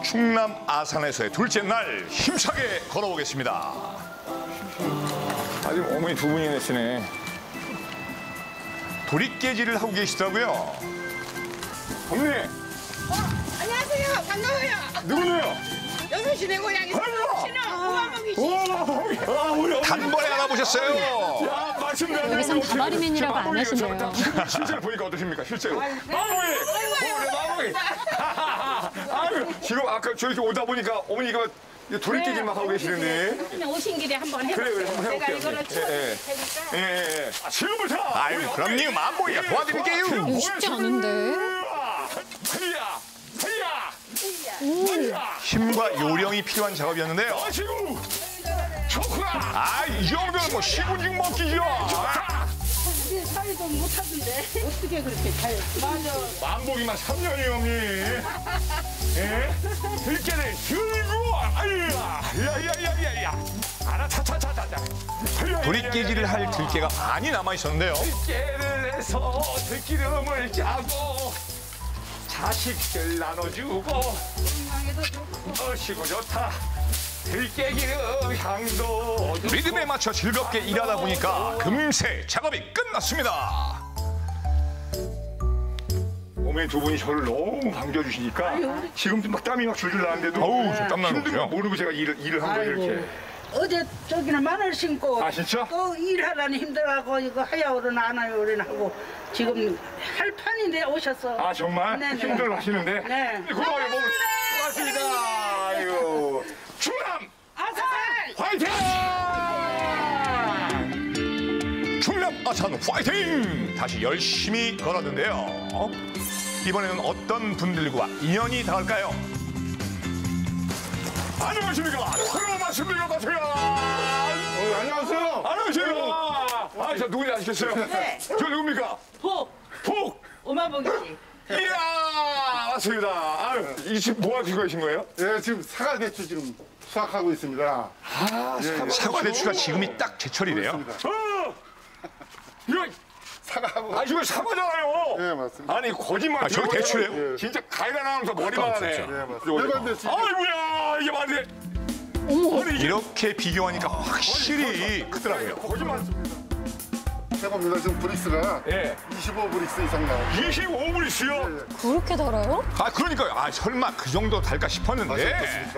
충남 아산에서의 둘째 날 힘차게 걸어보겠습니다. 아직 어머니 두 분이 계시네. 도리깨질을 하고 계시더라고요. 어머니. 안녕하세요. 반가워요. 누구세요? 6시 내 고향이 신호 단번에 알아보셨어요. 야, 말씀대로. 여기선 다바리맨이라고 안 하시네요. 실제로 보니까 어떠십니까? 실제로. 마무리. 아유, 지금 아까 저희 오다 보니까 어머니가 도리깨질 막 하고 계시는데. 그냥 오신 길에 한번 해볼게요. 그래, 한번 제가 해볼게요. 이거를 쭉 해볼까? 예. 지금부터. 아유, 그럼요. 만보기가 도와드릴게요. 이거 쉽지 않은데. 힘과 요령이 필요한 작업이었는데요. 이 정도는 뭐 시군직 먹기죠. 사이도 못하던데 어떻게 그렇게 잘? 맞아. 만보기만 3년이요, 어머니. 예? 들깨를 들고, 야야야야야. 차차차차차. 도리깨질을 할 들깨가 많이 남아있었는데요. 들깨를 해서 들기름을 짜고 자식들 나눠주고 얼씨구 좋다. 들깨기름 향도 리듬에 맞춰 즐겁게 일하다 보니까 금세 작업이 끝났습니다. 어머니 두 분이 저를 너무 반겨주시니까 지금 막 땀이 막 줄줄 나는데도 저 땀나는 힘든 거 거죠. 모르고 제가 일을 한 거예요 이렇게. 어제 저기는 마늘 심고 아, 진짜? 또 일하라니 힘들어하고 이거 하야 오르나 안 하야 오르나 하고 지금 할 판인데 오셨어. 아 정말? 네네. 힘들어 하시는데? 네. 고마워요. 고맙습니다. 아유. 충남 아산 화이팅! 충남 아산 화이팅! 다시 열심히 걸었는데요. 이번에는 어떤 분들과 인연이 닿을까요? 안녕하십니까? 새로운 말씀드려 가세요. 안녕하세요. 안녕하세요. 저 누군지 아시겠어요? 네. 저 누굽니까? 복 오마복이 씨. 이야, 맞습니다. 아유, 이 집 뭐 하시고 계신 거예요? 예, 지금 사과 대추 지금 수확하고 있습니다. 사과 대추가 지금이 딱 제철이래요. 이거 사과하고. 이거 사과잖아요. 예, 맞습니다. 아니 거짓말. 저기 대추래요? 예. 진짜 가위가 나면서 머리만 하네. 예, 맞습니다. 일반 대추. 아이고야, 이게 말이 돼. 아니, 이렇게 비교하니까 확실히 크더라고요. 거짓말 맞습니다. 최고입니다. 지금 브릭스가 예. 25브릭스 이상 나와요. 25불 있어요. 그렇게 달아요? 그러니까요. 설마 그 정도 달까 싶었는데. 어떻습니까?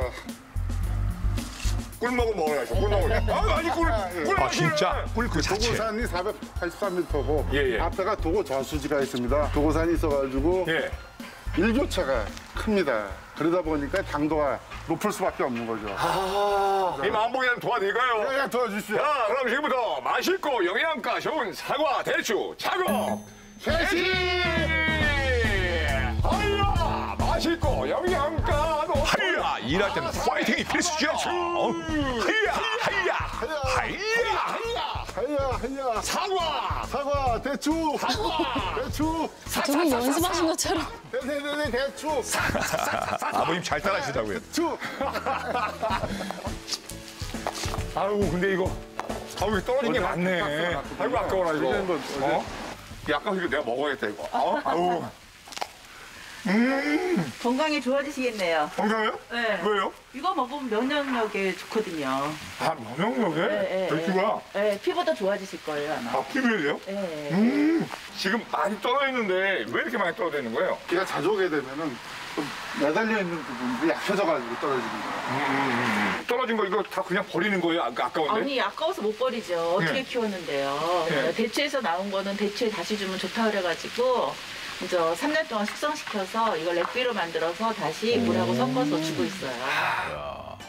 꿀먹을 먹어야죠. 꿀먹을. 아니 꿀. 진짜 꿀 그 자체. 도고산이 483m고 예. 앞에가 도고 저수지가 있습니다. 도고산이 있어가지고 예. 일교차가 큽니다. 그러다 보니까 당도가 높을 수밖에 없는 거죠. 이 만보기는 도와드릴까요? 예, 도와주십시오. 자, 그럼 지금부터 맛있고 영양가 좋은 사과, 대추, 작업 개시! 하야! 맛있고 영양가도 하야! 일할 때는 파이팅이 필수죠. 하야! 하야. 사과, 대추. 대추. 두 분 연습하신 것처럼. 네네네, 대추. 아버님 잘 따라하시더라고요. 대추. 아유, 근데 이거 이거 떨어진 게 많네. 아이고, 아까워라, 이거. 약간 이거 내가 먹어야겠다, 이거. 아우. 건강이 좋아지시겠네요. 건강해요? 네. 왜요? 이거 먹으면 면역력에 좋거든요. 면역력에? 네, 대추가? 네, 피부도 좋아지실 거예요, 아마. 피부에요? 네. 지금 많이 떨어져 있는데 왜 이렇게 많이 떨어져 있는 거예요? 비가 자주 오게 되면은 좀 매달려 있는 부분들이 약해져가지고 떨어지는 거예요. 떨어진 거 이거 다 그냥 버리는 거예요? 아까운데? 아니, 아까워서 못 버리죠. 어떻게 네. 키웠는데요. 네. 대추에서 나온 거는 대추에 다시 주면 좋다 그래가지고 이제 3년 동안 숙성시켜서 이걸 렉비로 만들어서 다시 물하고 섞어서 주고 있어요.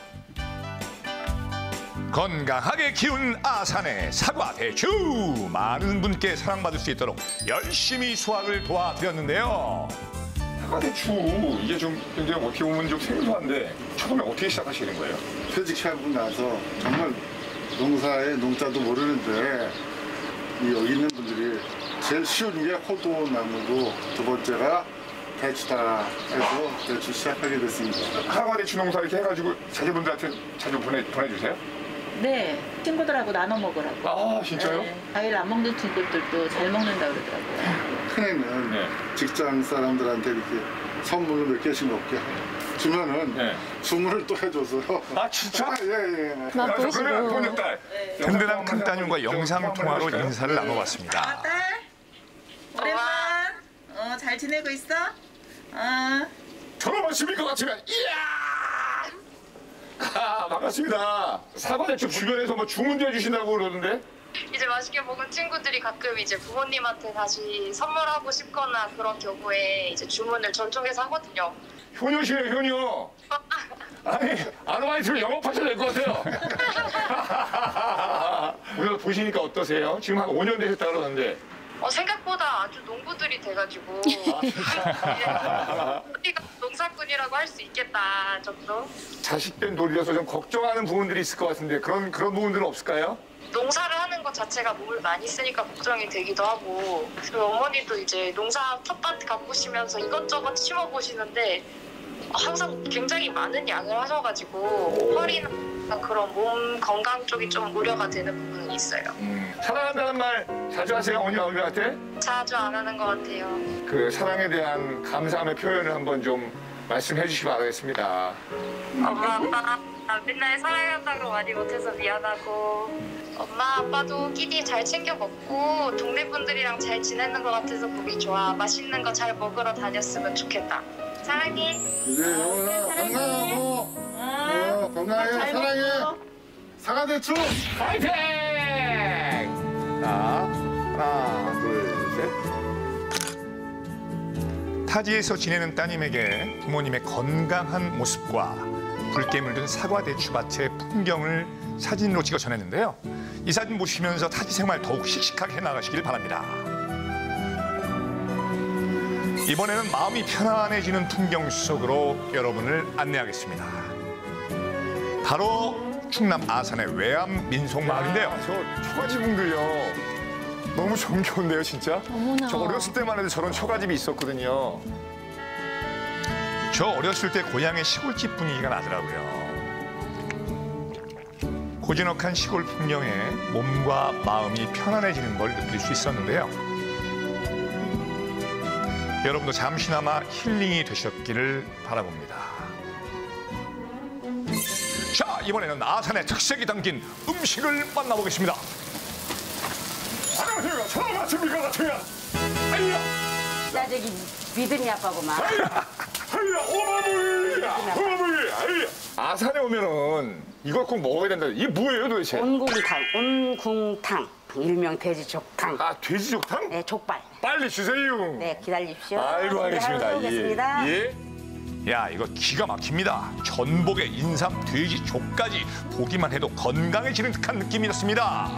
건강하게 키운 아산의 사과, 대추! 많은 분께 사랑받을 수 있도록 열심히 수확을 도와드렸는데요. 사과, 대추 이게 좀 굉장히 어떻게 보면 좀 생소한데 처음에 어떻게 시작하시는 거예요? 퇴직하고 나서 정말 농자도 모르는데 여기 있는 분들이 제일 쉬운 게 호두나무고 두 번째가 대추다 해서 대추 시작하게 됐습니다. 사과, 대추 농사 이렇게 해가지고 자제분들한테 자주 보내주세요? 네, 친구들하고 나눠 먹으라고. 아, 진짜요? 네, 과일 안 먹는 친구들도 잘 먹는다 그러더라고요. 큰애는 네. 직장 사람들한테 이렇게 선물로 몇 개씩 먹게 주면은 네. 주문을 또 해줘서요. 아, 진짜? 예. 그러면 맛보시고. 보냈다. 든든한 큰따님과 영상통화로 인사를 나눠봤습니다. 딸 오랜만 잘 지내고 있어? 저런 말씀일 것 같으면 이야! 반갑습니다. 사과대첩 주변에서 뭐 주문도 해주신다고 그러는데? 이제 맛있게 먹은 친구들이 가끔 이제 부모님한테 다시 선물하고 싶거나 그런 경우에 이제 주문을 전송해서 하거든요. 효녀시네요, 효녀. 아니, 아르바이트를 영업하셔야 될 것 같아요. 오늘 보시니까 어떠세요? 지금 한 5년 되셨다고 그러는데. 생각보다 아주 농부들이 돼가지고 우리가 농사꾼이라고 할 수 있겠다 정도. 자식된 돌이라서 좀 걱정하는 부분들이 있을 것 같은데 그런 부분들은 없을까요? 농사를 하는 것 자체가 몸을 많이 쓰니까 걱정이 되기도 하고 그리고 어머니도 이제 농사 텃밭 가꾸시면서 이것저것 심어보시는데 항상 굉장히 많은 양을 하셔가지고 허리나 그런 몸 건강 쪽이 좀 우려가 되는 부분은 있어요. 사랑한다는 말 자주 하세요, 어머니 아버지한테? 자주 안 하는 것 같아요. 그 사랑에 대한 감사함의 표현을 한번 좀 말씀해 주시기 바라겠습니다. 엄마 아빠 나 맨날 사랑한다고 많이 못해서 미안하고 엄마 아빠도 끼니 잘 챙겨 먹고 동네 분들이랑 잘 지내는 것 같아서 보기 좋아. 맛있는 거 잘 먹으러 다녔으면 좋겠다. 사랑해. 그래 영원아 건강하고 건강해 사랑해 사과대추 파이팅! 자, 하나, 둘, 셋. 타지에서 지내는 따님에게 부모님의 건강한 모습과 붉게 물든 사과 대추밭의 풍경을 사진으로 찍어 전했는데요. 이 사진 보시면서 타지 생활 더욱 씩씩하게 해나가시길 바랍니다. 이번에는 마음이 편안해지는 풍경 속으로 여러분을 안내하겠습니다. 바로 충남 아산의 외암 민속마을인데요. 저 초가집분들요. 너무 정겨운데요, 진짜? 어머나. 저 어렸을 때만 해도 저런 초가집이 있었거든요. 저 어렸을 때 고향의 시골집 분위기가 나더라고요. 고즈넉한 시골 풍경에 몸과 마음이 편안해지는 걸 느낄 수 있었는데요. 여러분도 잠시나마 힐링이 되셨기를 바라봅니다. 자, 이번에는 아산의 특색이 담긴 음식을 만나보겠습니다. 안녕하세요. 저런 말씀일 것 같으면. 아이야, 나 저기 믿음이 아빠구만. 아이야, 오마물, 아이야. 아산에 오면은 이걸 꼭 먹어야 된다. 이게 뭐예요, 도대체? 온궁탕, 일명 돼지족탕. 아, 돼지족탕? 네, 족발. 빨리 주세요. 네, 기다리십시오. 아이고, 알겠습니다. 오겠습니다. 예. 야, 이거 기가 막힙니다. 전복에 인삼, 돼지, 족까지 보기만 해도 건강해지는 듯한 느낌이었습니다.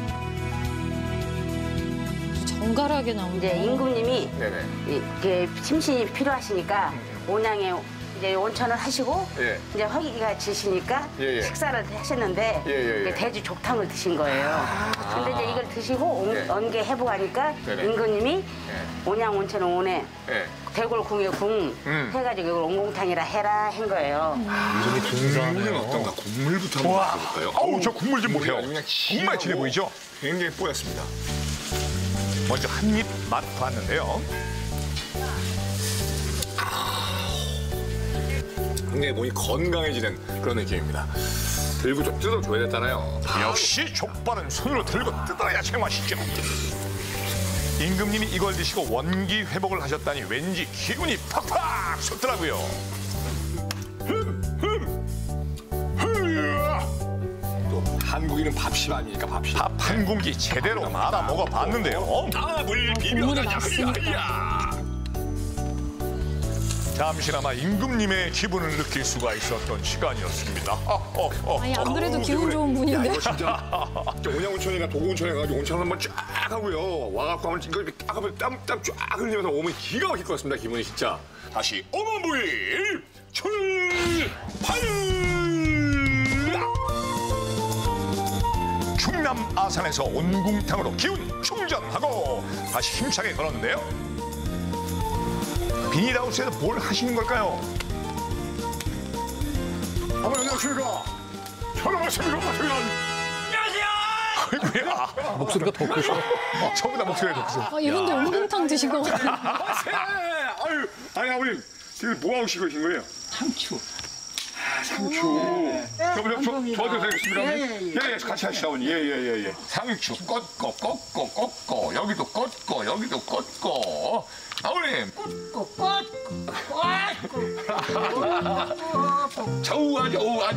정갈하게 이제 나오네. 임금님이 네네. 이게 심신이 필요하시니까 온양에 이제 온천을 하시고 예. 이제 허기가 지시니까 예, 예. 식사를 하셨는데 예. 이제 돼지족탕을 드신 거예요. 근데 이제 이걸 드시고 예. 언개 해보하니까 네네. 임금님이 예. 온양 온천은 온에 예. 대골궁에 궁 해가지고 이걸 온궁탕이라 해라 한 거예요. 국물은 어떤가? 국물부터 한번 먹어볼까요? 아우, 저 국물 좀 보세요. 그냥 정말 진해 보이죠? 굉장히 뽀얗습니다. 먼저 한 입 맛 봤는데요. 굉장히 몸이 건강해지는 그런 느낌입니다. 들고 좀 뜯어줘야 됐잖아요. 역시 족발은 손으로 들고 뜯어야 제맛이죠. 임금님이 이걸 드시고 원기 회복을 하셨다니 왠지 기운이 팍팍 솟더라고요. 또 한국인은 밥심 아닙니까, 밥심. 밥 한 공기 제대로 말아 먹어봤는데요. 땀을 국물이 맛있으니까. 잠시나마 임금님의 기분을 느낄 수가 있었던 시간이었습니다. 아니, 안 그래도 기분 좋은 분인데. 이거 진짜 온양온천이나 도구온천에 가가지고 온천 한번 쫙 하고요. 와갖고 한번 이거 이렇게 딱 하면 땀 쫙 흘리면서 오면 기가 막힐 것 같습니다, 기분이 진짜. 다시 어머부일 출발! 충남 아산에서 온궁탕으로 기운 충전하고 다시 힘차게 걸었는데요. 비닐하우스에서 뭘 하시는 걸까요? 어머니 안녕하십니까. 저런 말씀일 것 같으면. 아이고야. 목소리가 더 크셔. 저보다 목소리가 더 크세요. 이분도 온궁탕 드신 것 같아요. 아유, 아니 아버님 지금 뭐 하고 계신 거예요? 상추. 상추. 저 도와드리겠습니다. 예, 같이 하시죠, 어머니. 예. 상추 꺾고 여기도 꺾고 여기도 꺾고. 아버님. 저우아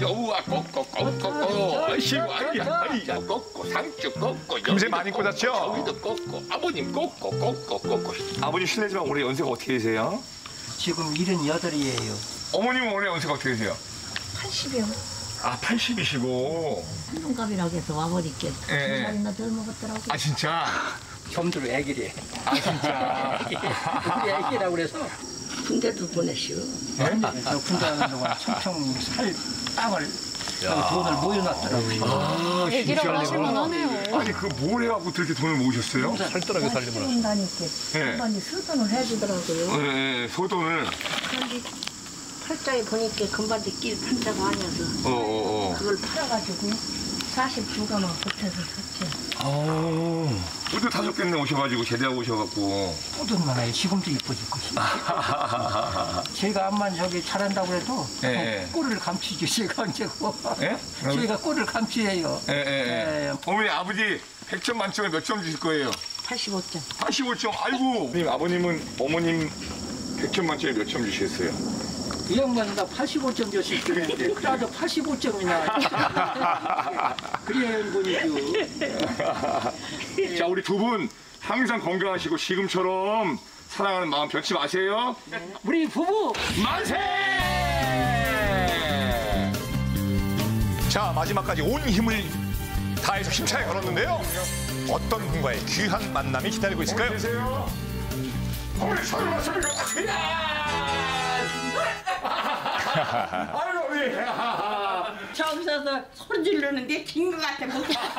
꺾고. 아이씨고 아이야 꺾고 상추 꺾고. 금세 많이 꽂았죠? 여기도 꺾고. 아버님 꺾고. 아버님 실례지만 올해 연세가 어떻게 되세요? 지금 78이에요. 어머님은 올해 연세가 어떻게 되세요? 80이요. 아, 80이시고. 동갑이라고 해서 와버릴게. 예. 두 살이나 덜 먹었더라고. 아, 진짜? 점들 애기래. 아, 진짜? 우리 애기라고 그래서. 군대도 보내시오. 저 군대 하는 동안 청청 살 땅을 돈을 모여놨더라고요. 아, 애기라고 하실만 하네요. 아니, 그 뭘 해갖고 그렇게 돈을 모으셨어요? 살뜰하게 살림을 다니까 예. 한번이 수돈을 해주더라고요. 네, 소돈을. 그런데 팔자에 보니까 금반지 끼 판자가 아니어서 그걸 팔아가지고 42가만 보태서 샀죠. 뿌듯 하셨겠네, 오셔가지고, 제대하고 오셔갖고. 뿌듯만 해요. 지금도 이뻐질 것이요. 제가 암만 저기 잘한다고 해도 예. 꼴을 감추지, 제가 언제고. 예? 제가 꼴을 감추해요. 예. 어머니, 아버지 100점 만점에 몇 점 주실 거예요? 85점. 85점. 아이고. 아버님은 어머님 100점 만점에 몇 점 주시겠어요? 이 양반이 나 85점 줬을 때인데 그래도 85점이나 그래야 연분이죠. 자, 우리 두 분 항상 건강하시고 지금처럼 사랑하는 마음 변치 마세요. 우리 부부 만세! 자, 마지막까지 온 힘을 다해서 힘차게 걸었는데요. 어떤 분과의 귀한 만남이 기다리고 있을까요? 계세요? 어머니, 서울 왔습니까? 아이고, 어머니. 저기서 소리 지르는 게 긴 것 같아.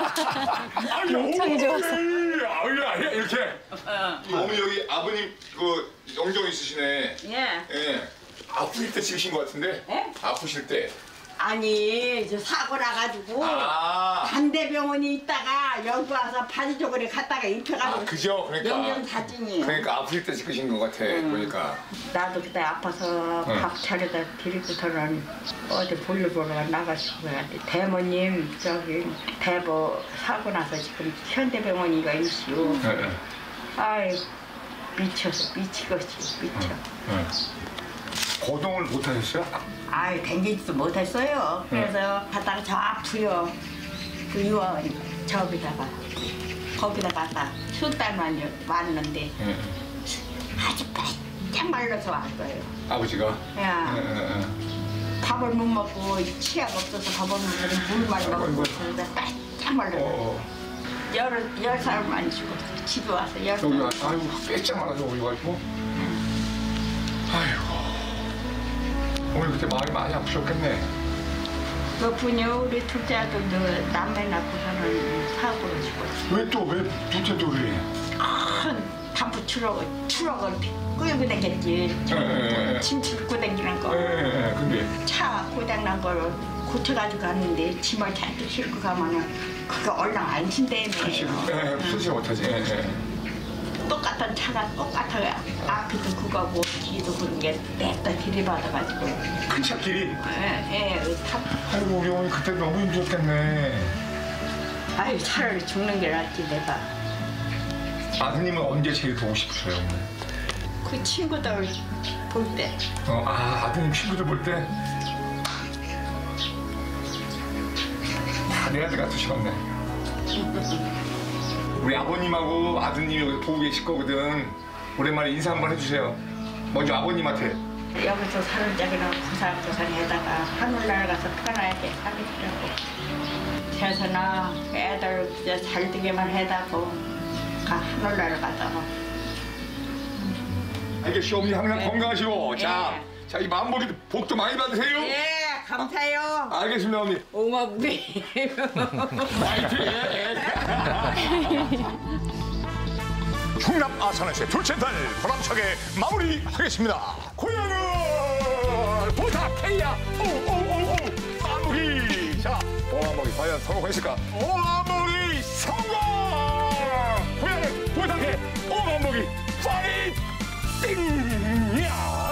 영창이 좋았어. 아유, 이렇게. 어머니, 여기 아버님 그 영정 있으시네. 예. 아프실 때 찍으신 것 같은데? 예? 아프실 때. 아니, 저 사고 나가지고 반대병원에 있다가 여기 와서 바지저고리 갔다가 입혀가지고 그죠? 그러니까. 영정 사진이에요. 그러니까 아프실 때 찍으신 것 같아. 보니까. 나도 그때 아파서 밥 차려다 드리고서는 어디 볼일 보러 나가시고 그랬는데 대모님 저기 대보 사고 나서 지금 현대병원이가 있시오. 아이 미치겠어. 거동을 못 하셨어요? 아이 댕기지도 못했어요. 그래서 갔다가 저 아프요. 그 유원 거기다가 갔다 술달만 왔는데 아주 바짝 말라서 왔어요. 아버지가? 야. 밥을 못 먹고 치약 없어서 밥을 못 먹고 물만 먹고 그래서 바짝 말라서 열 살만 주고 집에 와서 열 살. 여기 와서 아이고 빼짝 말아서 오기 가지고. 아이고. 오늘 그때 마음이 많이 아프셨겠네. 그분요 우리 둘째 아들도 남매 낳고서는 사고로 죽었어. 왜 둘째 둘이? 큰 단풍 추럭을 끌고 다녔지. 짐 싣고 다니는 거. 근데 차 고장난 걸 고쳐가지고 갔는데 짐을 잔뜩 싣고 가면은 그거 얼른 안 신대네요. 풀지 못하지. 똑같은 차가 똑같아요. 앞에도 그거고 뒤도 그런 게 냅다 들이받아가지고. 큰 차끼리? 예. 아이고 우리 어머니 그때 너무 힘들었겠네. 아유 차라리 죽는 게 낫지 내가. 아드님은 언제 제일 보고 싶으세요? 그 친구들 볼 때. 아드님 친구들 볼 때? 다 내 아들 같으시겠네. 우리 아버님하고 아드님이 여기 보고 계실 거거든. 오랜만에 인사 한번 해주세요. 먼저 아버님한테. 여기서 사는 적이나 고상해다가 하늘나라 가서 편하게 살으시라고. 세선아 애들 이제 잘 되게만 해다고 하늘나라 가다가. 알겠시 어머니 항상 건강하시고. 자, 이 마음먹이 복도 많이 받으세요. 예, 감사해요. 알겠습니다 어머니. 오마부리. 충남 아산에서의 둘째 달 보람차게 마무리하겠습니다. 고향을 부탁해야 오오오오 마무리. 자, 오마무리 과연 성공했을까? 오마무리 성공. 고향을 부탁해 오마무리 파이팅. 야.